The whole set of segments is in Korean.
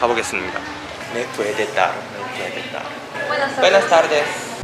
가보겠습니다. Me puede dar. Buenas tardes. Buenas tardes.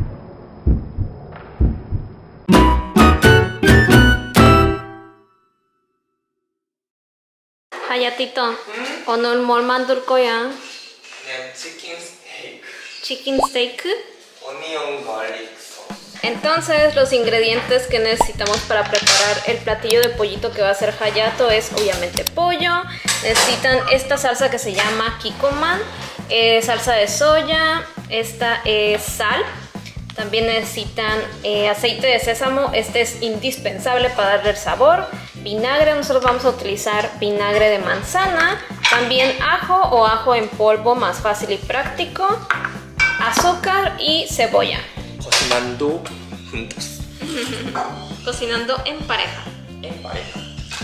하야티토, 오늘 뭘 만들 거야? 네, 치킨 스테이크. Chicken steak. Onion garlic sauce. Entonces los ingredientes que necesitamos para preparar el platillo de pollito que va a hacer Hayato es obviamente pollo. Necesitan esta salsa que se llama kikkoman, salsa de soya, esta es sal. También necesitan aceite de sésamo, este es indispensable para darle el sabor. Vinagre, nosotros vamos a utilizar vinagre de manzana. También ajo o ajo en polvo, más fácil y práctico. Azúcar y cebolla. Cocinando juntos. Cocinando en pareja. En pareja.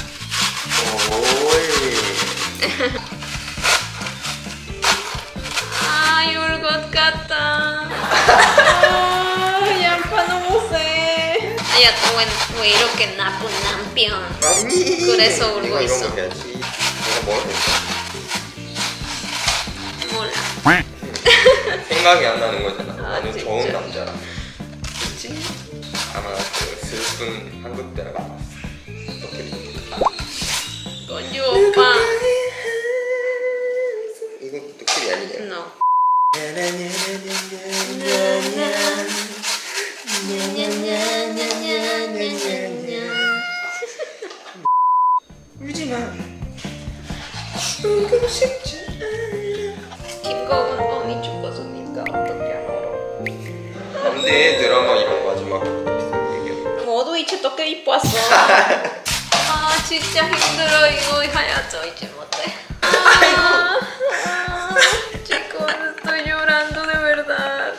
Uy. Ay, 울것 같다. 양파 너무 세. 하야토 왜 이렇게 나쁜 남편. 아니. 그래서 울고 내가 있어. 이런 거 해야지. 내가 뭘 했어? 몰라. 생각이 안 나는 거잖아. 아, 나는 진짜? 좋은 남자라. 그치? 아마 그 슬픈 한국 드라마 봤어. 건주 오빠. 이거 도끼리 아니냐? No. 울지마. 울고 싶지 않아. 김거운 언니 죽었으니까 어떻게 알아? 근데 드라마 이런 마지막 얘기야. 모두 이제 어떻게 이뻤어? 아 진짜 힘들어 이거 하야토 이제 못해. Chicos, estoy llorando de verdad.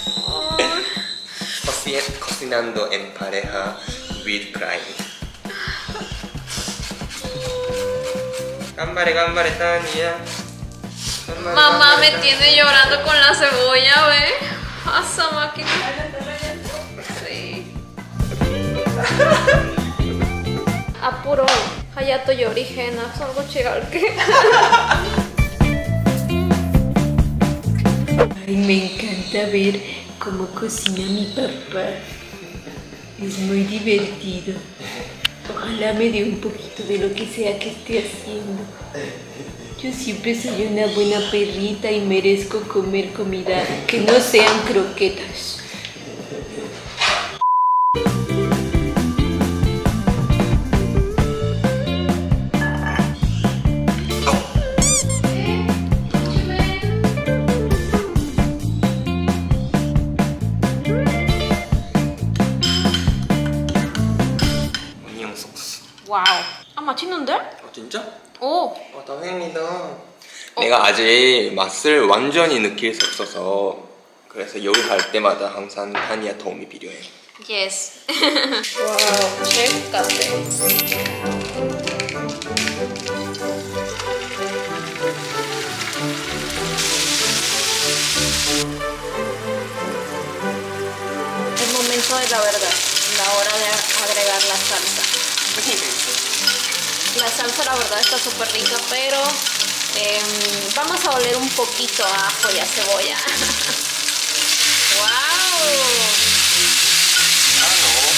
Cocinando en pareja with crying. Gambare, gambare, Tania. Mamá me tiene llorando con la cebolla, ¿ve? Asa máquina. Sí. Apuro. Hayato yorigena. Salgo chigalque. Ay, me encanta ver cómo cocina mi papá. Es muy divertido. Ojalá me dé un poquito de lo que sea que esté haciendo. Yo siempre soy una buena perrita y merezco comer comida que no sean croquetas. 오니언 소스. 와우. 아, 맛있는데? 진짜? 오. 다행이다. 내가 아직 맛을 완전히 느낄 수 없어서 그래서 요리할 때마다 항상 타니아 도움이 필요해. Yes. 와우. 셰프 같아. El momento de la verdad, la hora de agregar la salsa. La salsa la verdad está súper rica, pero vamos a oler un poquito a ajo y a cebolla. ¡Wow! Ah,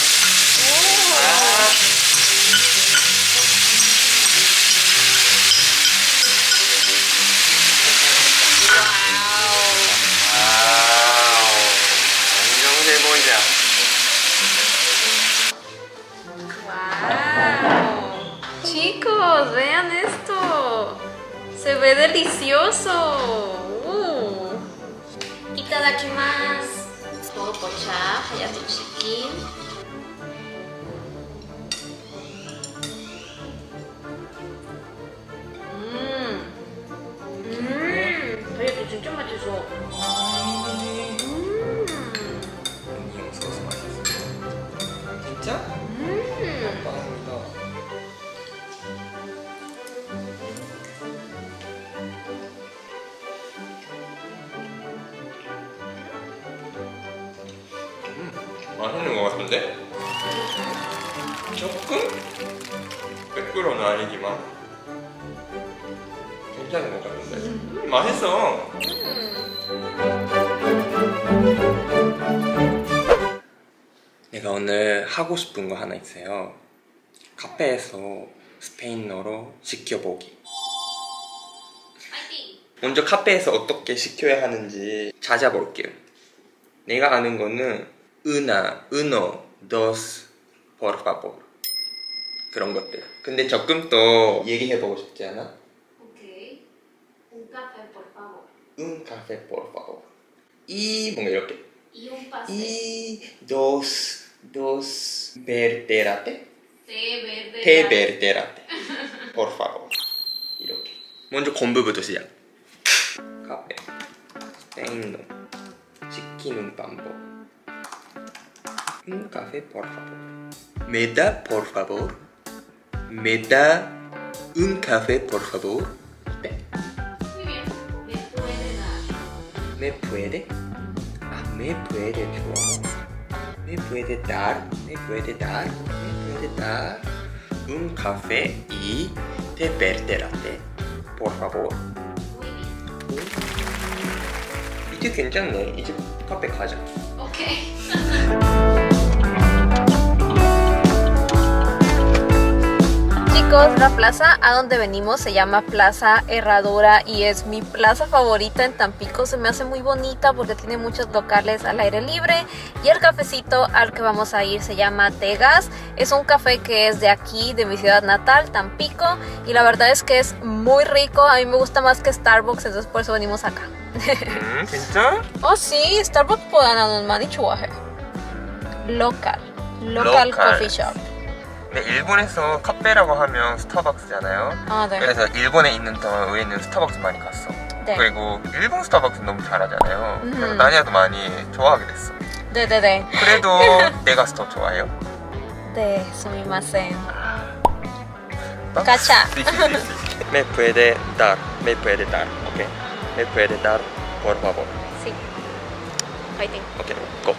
¡Wow! Chicos, vean esto. Se ve delicioso. Itadakimasu. Todo pocha, hayato chicken. 하야토 진짜 맛있어. 오니언 소스 맛있어. 진짜? 다행이다. 맛있는 것 같은데? 조금? 100%는 아니지만 괜찮은 것 같은데? 맛있어. 내가 오늘 하고 싶은 거 하나 있어요. 카페에서 스페인어로 시켜보기. 먼저 카페에서 어떻게 시켜야 하는지 찾아볼게요. 내가 아는 거는 uno, dos, por favor 그런 것들. 근데 조금 더 얘기해보고 싶지 않아? 오케이. Un café, por favor. Un café, por favor. 이 뭔가 이렇게. Y un pastel. Y dos verde latte. Té verde. Té verde latte. Por favor. 이렇게. 먼저 건부부터 시작. 카페. 스페인어. 시키는 방법. Un café, por favor. Me da, por favor. Me da un café, por favor. Muy bien. Me puede dar. ¿Me puede? Ah, me puede, 좋아. Me puede dar un café y té verde latte, por favor. Muy bien. 이제 괜찮네. 이제 카페 가자. Ok. Chicos, la plaza a donde venimos se llama Plaza Herradura y es mi plaza favorita en Tampico. Se me hace muy bonita porque tiene muchos locales al aire libre y el cafecito al que vamos a ir se llama Tegas. Es un café que es de aquí, de mi ciudad natal, Tampico, y la verdad es que es muy rico. A mí me gusta más que Starbucks, entonces por eso venimos acá. 진짜? sí, Starbucks 보다는 많이 좋아해. Local coffee shop. 네, 일본에서 카페라고 하면 스타벅스잖아요. 아, 네. 그래서 일본에 있는 동안 우리는 스타벅스 많이 갔어. 네. 그리고 일본 스타벅스 너무 잘하잖아요. 그래서 나니아도 많이 좋아하게 됐어. 네네네. 그래도 내가 스톱 좋아해요? 네, 수미마센. 가차. Me puede dar, ok. Me puede dar, por favor. Sí. Fighting. Ok, go.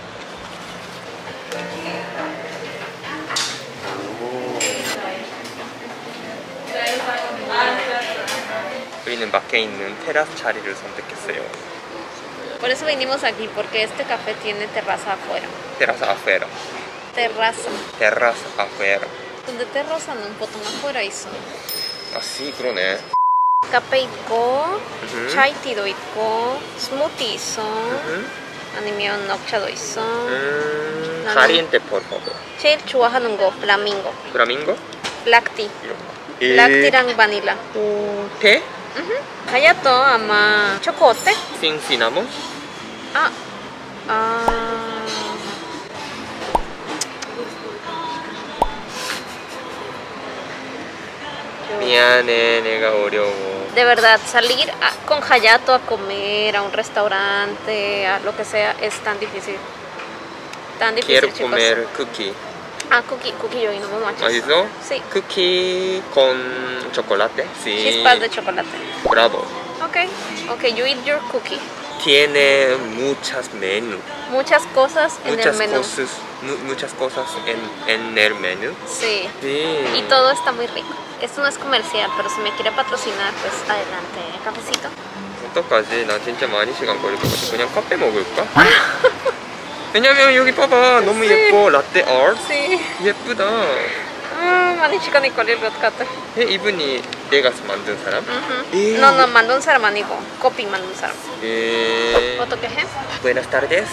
우리는 밖에 있는 테라스 자리를 선택했어요. Por eso vinimos aquí, porque este café tiene terraza afuera. Terraza afuera. Terraza. Terraza afuera. 근데 terraza는 보통 afuera 있어. 아, sí, 그러네. 카페 있고, 차이티도 있고, 스무디 있어. 아니면 녹차도 있어. Caliente, por favor. 제일 좋아하는 거, 플라밍고. Flamingo? 블랙티. 이런 거. 블랙티랑 바닐라. 테? 하야토 아마 초코 어때? Sin cinnamon? 미안해, 내가 어려워. De verdad, salir con Hayato a comer a un restaurante, a lo que sea, es tan difícil. Tan difícil, Quiero chicos. comer cookie. Cookie yo no mucho. ¿맛있어? Sí. Cookie con chocolate? Sí. Chispas de chocolate. Bravo. Ok, you eat your cookie. Tiene muchas menús. Muchas cosas en el menú. Muchas cosas en el menú. Sí. Sí. Y todo está muy rico. Esto no es comercial, pero si me quiere patrocinar, pues adelante. Cafecito. 어떡하지? 나 진짜 많이 시간 걸릴 것 같아. 그냥 카페 먹을까? 왜냐면 여기 봐봐. 너무 예뻐. 라떼 아트. Sí. 예쁘다. 많이 시간이 걸릴 것 같아. 이분이 내가 만든 사람? No, 만든 사람 아니고 커피 만든 사람. ¿Otro 해? Buenas tardes.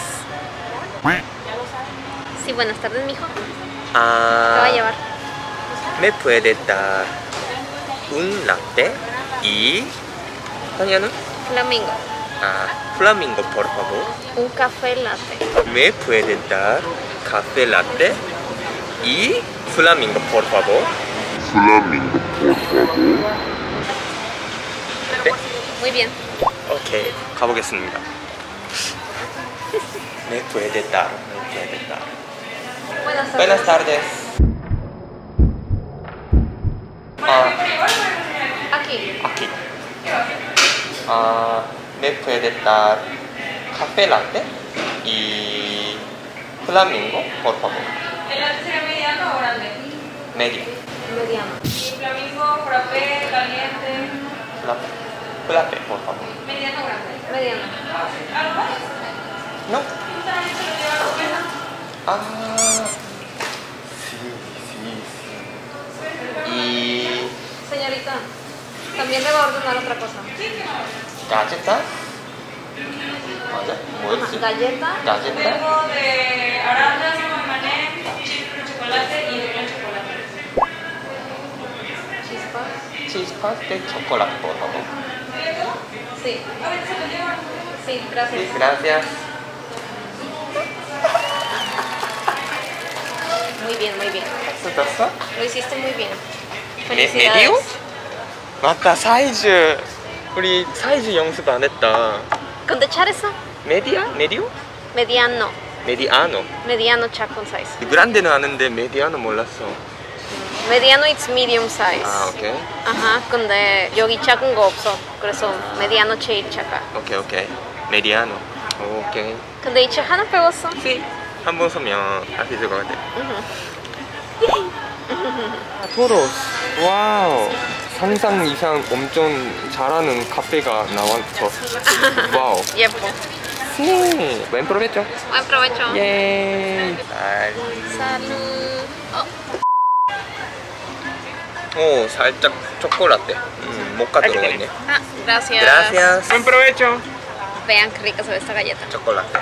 Sí, buenas tardes, mijo. Te va a llevar. ¿Me puede dar un latte y Tania는? Flamingo. Flamingo, por favor. Un café latte. ¿Me puede dar café latte y Flamingo, por favor? Flamingo, por favor. 네? Muy bien. 오케이, 가보겠습니다. ¿Me puede dar? Buenas tardes. Buenas tardes. Aquí. ¿Me puede dar café latte y Flamingo, por favor? ¿El latte sería mediano o grande? Medio. Mediano. Y flamingo, frappé, caliente. Latte. Latte, por favor. Mediano grande. Mediano. ¿Algo más? No. Un solamente lo llevo a la mesa. Ah, sí. Y Señorita, también le va a ordenar otra cosa. galleta. ¿맞아? 뭐였지? Galleta. galleta. Tengo de arándanos, mané, chip de chocolate y de chocolate. Chispas. Chispas de chocolate, por favor. Sí. A ver, se lo llevo. Sí, gracias. Sí, gracias. Muy bien, muy bien. ¿Estás? Lo hiciste muy bien. 메디오? 맞다, 사이즈. 우리 사이즈 연습 안 했다. 근데 잘했어. 메디아? 메디오? Mediano. 메디아노. Mediano 작은 사이즈. 그란데는 아는데 메디아노 몰랐어. Mediano it's medium size. 아, 오케이. 아하, 근데 여기 작은 거 없어. 그래서 mediano 제일 작아. 오케이. 메디아노. 오케이. 근데 이제 하나 배웠어. 네. 한 번 서면 할 수 있을 것 같아. 토로스. 와우. 상상 이상 엄청 잘하는 카페가 나왔어. 와우. 예뻐. 네. buen provecho. Buen provecho. 예. Salud. 오, 살짝 초콜라떼. 모카 들어가 있네. Ah, gracias. Gracias. Buen provecho. Vean qué rica se ve esta galleta. 초콜라떼.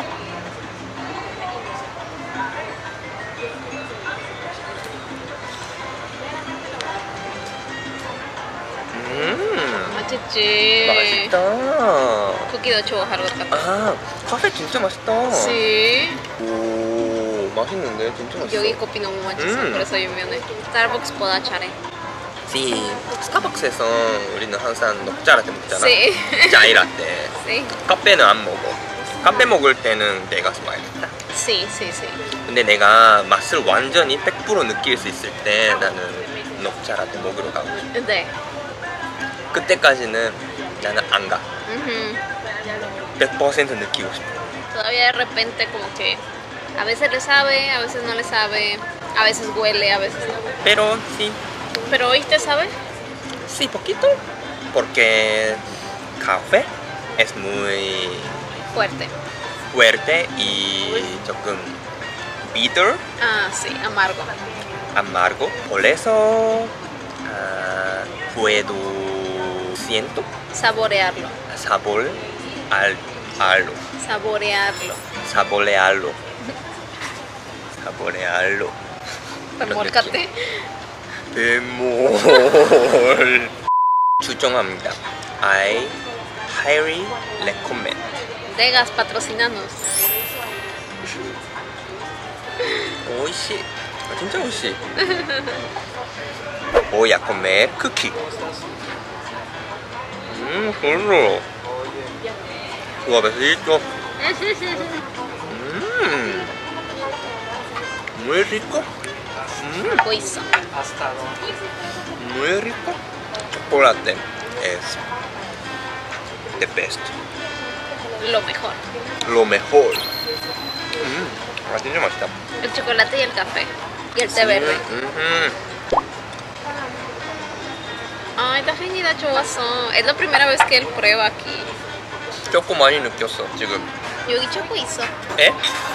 맛있지. 맛있다. 쿠키도 좋아하러 갔다. 아, 카페 진짜 맛있다. Sí. 오, 맛있는데? 진짜 맛있어. 여기 커피 너무 맛있어. 그래서 유명해. 스타벅스보다 잘해. Sí, 스타벅스에서 우리는 항상 녹차라떼 먹잖아. Sí. 짜이라떼. Sí. 카페는 안 먹어. 카페 먹을 때는 내가 사야겠다. Sí, sí, sí. 근데 내가 맛을 완전히 100% 느낄 수 있을 때 나는 녹차라떼 먹으러 가고 싶어. 네. 그때까지는 나는 안 가. Ujú. 100% 느끼고 싶어. Todavía de repente como que a veces le sabe, a veces no le sabe, a veces huele, a veces no. Pero sí, Pero hoy te sabe. sí, poquito. Porque café es muy Fuerte. fuerte y 조금 bitter, Ah, sí, amargo. amargo. Por eso puedo siento Saborearlo. sabor algo, Saborearlo. saborearlo, saborearlo. Remolcate. 베몰. 추정합니다. I highly recommend. Degas, patrocinanos. 오이시. 진짜 오이시. Voy a comer cookie. 별로. 그거 besito. Muy rico. Coizo. Muy rico. Chocolate es the best. Lo mejor. Lo mejor. 진짜 맛있다. El chocolate y el café. Y el té verde. Ay, 다행이다, 좋았어. Es la primera vez que él prueba aquí. 조금 많이 느꼈어 지금. 여기 초코 있어. 에?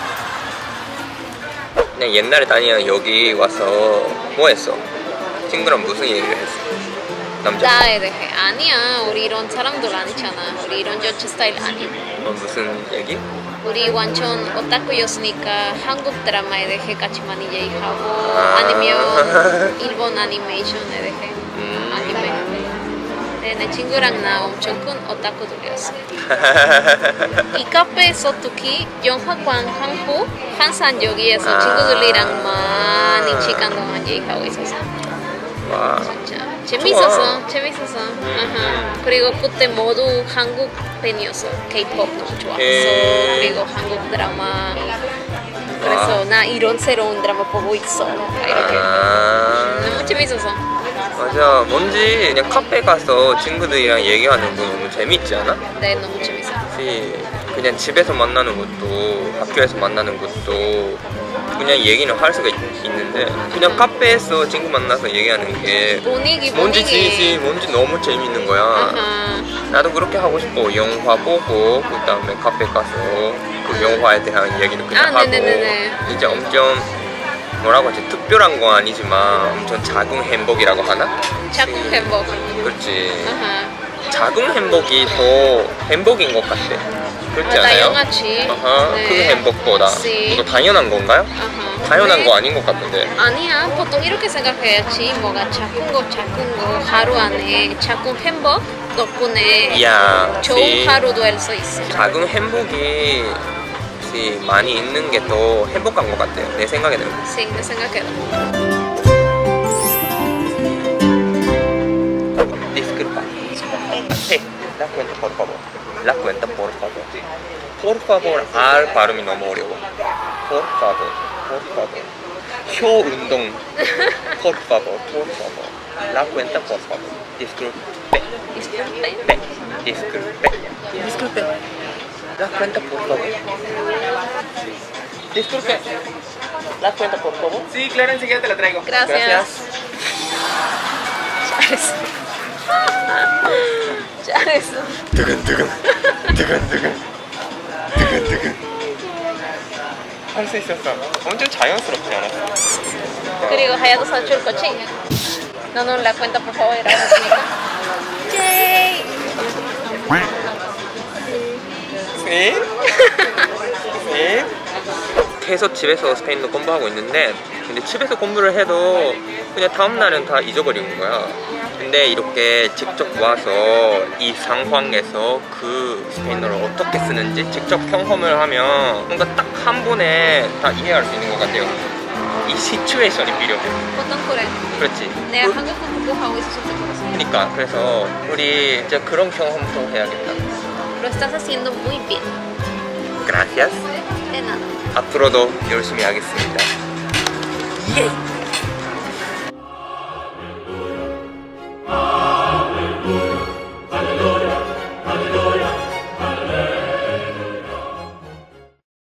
그냥 옛날에 다니는 여기 와서 뭐 했어? 친구랑 무슨 얘기를 했어? 남자? 나에 대해. 아니야, 우리 이런 사람들 아니잖아. 우리 이런 여자 스타일 아니야. 무슨 얘기? 우리 완전 오타쿠였으니까 한국 드라마에 대해 같이 많이 얘기하고 아니면 일본 애니메이션에 대해 아니면 내 친구랑 나 엄청 큰 오타쿠들이었어. 이 카페에서 특히 영화관 한국 항상 여기에서 친구들이랑 많이 시간 동안 얘기하고 있었어. 와. 진짜 재밌었어. 재밌었어. 그리고 그때 모두 한국 팬이었어. K-pop 너무 좋아했어. 그리고 한국 드라마. 그래서 나 이런 새로운 드라마 보고 있어. 이렇게 너무 재밌었어. 맞아. 뭔지 그냥 카페 가서 친구들이랑 얘기하는 거 너무 재밌지 않아? 네, 너무 재밌어. 그냥 집에서 만나는 것도 학교에서 만나는 것도 그냥 얘기는 할 수가 있는데 그냥 카페에서 친구 만나서 얘기하는 게 분위기 뭔지 너무 재밌는 거야. 나도 그렇게 하고 싶어. 영화 보고 그 다음에 카페 가서 그 영화에 대한 이야기도 그냥 하고 네네네네. 이제 엄청 뭐라고 하지? 특별한 건 아니지만 엄청 작은 행복이라고 하나? 작은 행복. 그렇지. 아하. 작은 행복이 더 행복인 것 같아. 그렇지 않아요? 당연하지. 그 행복보다 네. 이거 당연한 건가요? 아하. 당연한 네. 거 아닌 것 같은데. 아니야, 보통 이렇게 생각해야지. 뭐가 작은 거 하루 안에 작은 행복 덕분에 이야, 좋은 하루도 할 수 있어. 작은 행복이 많이 있는 게 더 행복한 것 같아요. 내 생각에는. Sí, 내 생각에도. Disculpa. Hey, la cuenta por favor. La cuenta por favor. Por favor, R 발음이 너무 어려워. Por favor, por favor. 혀 운동. Por favor, por favor. La cuenta por favor. Disculpe. Disculpe. Disculpe. Disculpe. La cuenta por favor. Disculpe. La cuenta por favor. Sí, claro, enseguida te la traigo. Gracias. 잘했어. 잘했어. 두근두근. 두근두근. 두근두근. 할 수 있었어. 엄청 자연스럽지 않았어? 그리고 하야도 사줄 거지? 너는 la cuenta por favor 이라고 했으니까. 예. 네? 네? 계속 집에서 스페인어 공부하고 있는데 근데 집에서 공부를 해도 그냥 다음날은 다 잊어버리는 거야. 근데 이렇게 직접 와서 이 상황에서 그 스페인어를 어떻게 쓰는지 직접 경험을 하면 뭔가 딱 한 번에 다 이해할 수 있는 것 같아요. 이 시츄에이션이 필요해. 보통 그래. 그렇지? 내가 한국 공부하고 있었을 때 그랬어. 그러니까 그래서 우리 이제 그런 경험도 해야겠다. Lo estás haciendo muy bien. Gracias. De nada. 앞으로도 열심히 하겠습니다. 예!